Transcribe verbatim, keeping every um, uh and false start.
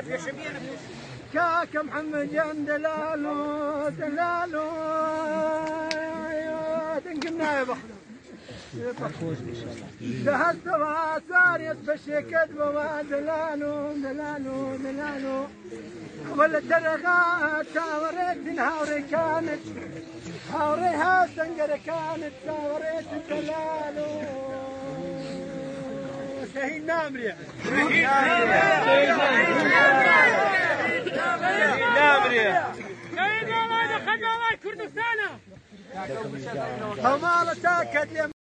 كاك محمد جن دلالو دلالو تنقلنا يا بخ دهست وعساريت بشكت بوا دلالو دلالو دلالو ولا ترغات تاوريت هاوري كانت هاوري هاستنقر كانت تاوريت دلالو شهيد نامرية شهيد نامرية شهيد نامرية خلنا الله كردستانا.